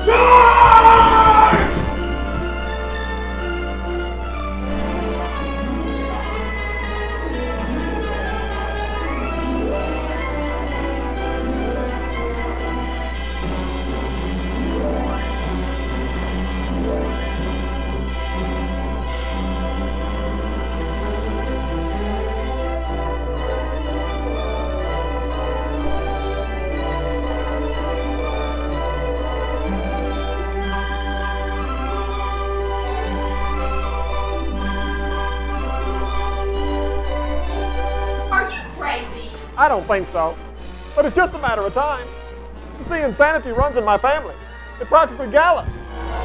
I don't think so, but it's just a matter of time. You see, insanity runs in my family. It practically gallops.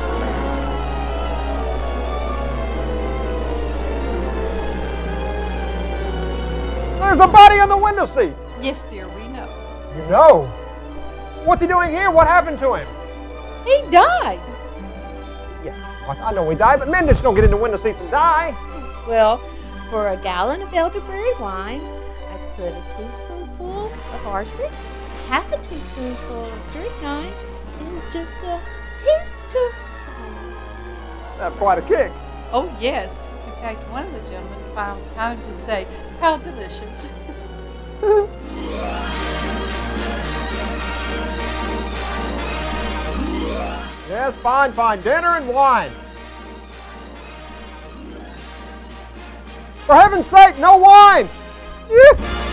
There's a body in the window seat. Yes, dear, we know. You know? What's he doing here? What happened to him? He died. Yes, I know he died, but men just don't get into window seats and die. Well, for a gallon of elderberry wine, I put a teaspoonful of arsenic, half a teaspoonful of strychnine, and just a pinch of cyanide. That's quite a kick. Oh, yes. In fact, one of the gentlemen found time to say, "How delicious." Yes, fine, fine. Dinner and wine. For heaven's sake, no wine! Yeah.